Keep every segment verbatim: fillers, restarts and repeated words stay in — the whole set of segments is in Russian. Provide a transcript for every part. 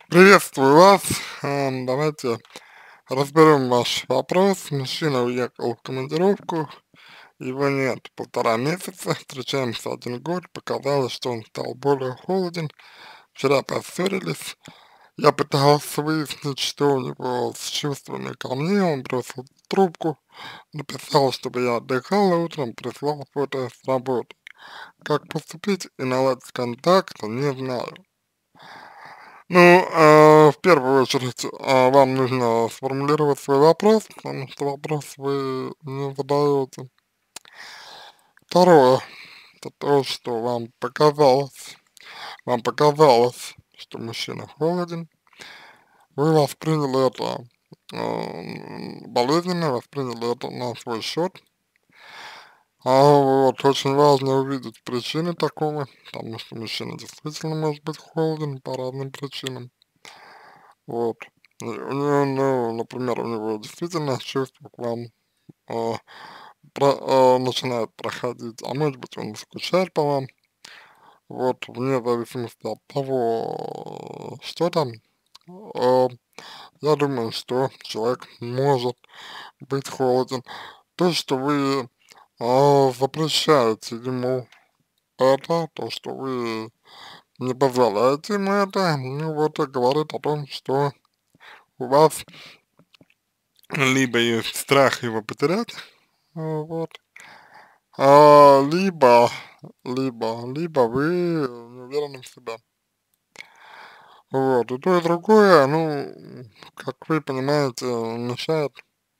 Приветствую вас. Ам, Давайте разберем ваш вопрос. Мужчина уехал в командировку, его нет полтора месяца, встречаемся один год, показалось, что он стал более холоден, вчера поссорились, я пытался выяснить, что у него с чувствами ко мне, он бросил трубку, написал, чтобы я отдыхала утром, прислал фото с работы. Как поступить и наладить контакт, не знаю. Ну, а, в первую очередь, а, вам нужно сформулировать свой вопрос, потому что вопрос вы не задаете. Второе, это то, что вам показалось, вам показалось, что мужчина холоден, вы восприняли это э, болезненно, восприняли это на свой счет. А вот очень важно увидеть причины такого, потому что мужчина действительно может быть холоден по разным причинам. Вот. И у него, ну, например, у него действительно чувство к вам а, про, а, начинает проходить, а может быть он скучает по вам, вот, вне зависимости от того, что там, а, я думаю, что человек может быть холоден. То, что вы а, запрещаете ему это, то, что вы не позволяете ему это, ну вот и говорит о том, что у вас либо есть страх его потерять, а, вот, а, либо, либо, либо вы не уверены в себе. Вот, и то, и другое, ну, как вы понимаете, мешает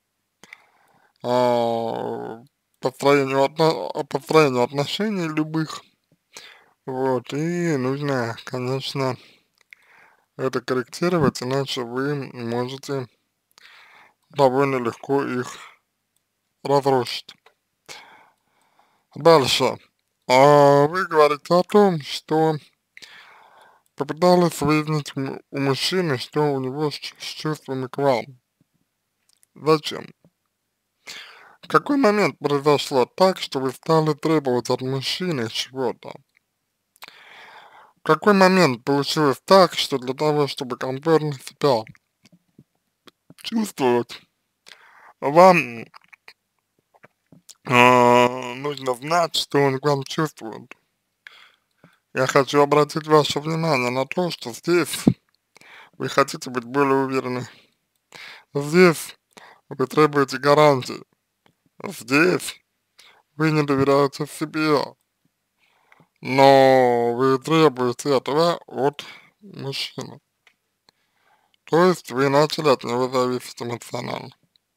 а, построению, отно- построению отношений любых. Вот, и нужно, конечно, это корректировать, иначе вы можете довольно легко их разрушить. Дальше. А, вы говорите о том, что попыталась выяснить м- у мужчины, что у него с, чу- с чувствами к вам. Зачем? В какой момент произошло так, что вы стали требовать от мужчины чего-то? В какой момент получилось так, что для того, чтобы комфортно себя чувствовать, вам а, нужно знать, что он к вам чувствует? Я хочу обратить ваше внимание на то, что здесь вы хотите быть более уверены. Здесь вы требуете гарантии. Здесь вы не доверяете себе, но вы требуете этого от мужчины. То есть вы начали от него зависеть эмоционально.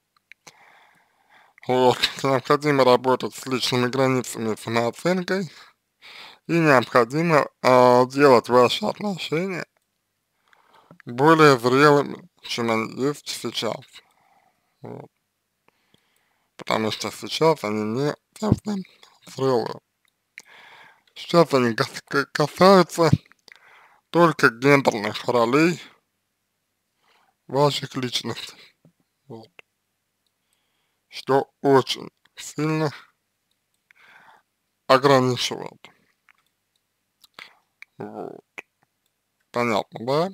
Вот, необходимо работать с личными границами и самооценкой, и необходимо а, делать ваши отношения более зрелыми, чем они есть сейчас. Вот, потому что сейчас они не совсем зрелые. Сейчас они кас- ка- касаются только гендерных ролей ваших личностей. Вот. Что очень сильно ограничивает. Вот. Понятно, да?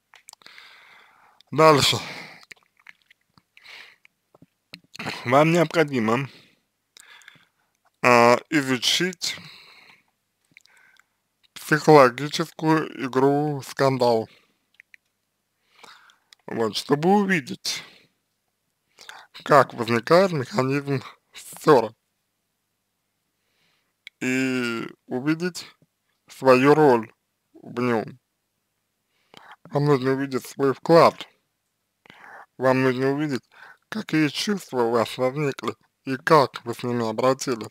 Дальше. Вам необходимо а, изучить психологическую игру скандал. Вот, чтобы увидеть, как возникает механизм ссоры. И увидеть свою роль в нем. Вам нужно увидеть свой вклад. Вам нужно увидеть, какие чувства у вас возникли и как вы с ними обратились.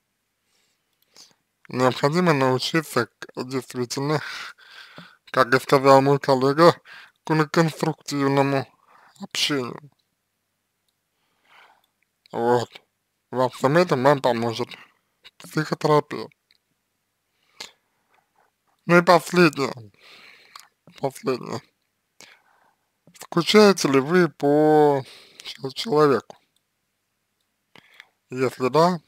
Необходимо научиться к- действительно, как и сказал мой коллега, к конструктивному общению. Вот. Во всем этом вам поможет психотерапия. Ну и последнее, последнее. Скучаете ли вы по чел- человеку? Если да,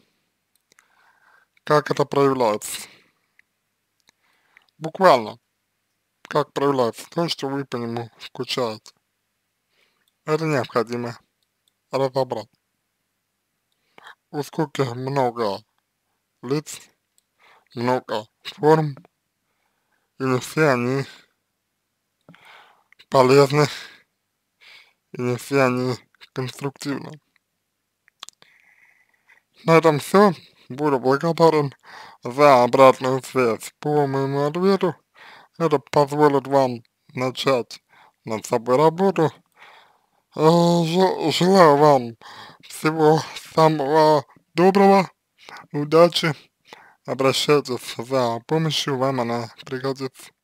как это проявляется? Буквально. как проявляется то, что вы по нему скучаете. Это необходимо разобрать. У скуки много лиц, много форм, и не все они полезны, и не все они конструктивны. На этом все. Буду благодарен за обратную связь по моему ответу. Это позволит вам начать над собой работу. Э, жел- Желаю вам всего самого доброго, удачи. Обращайтесь за помощью, вам она пригодится.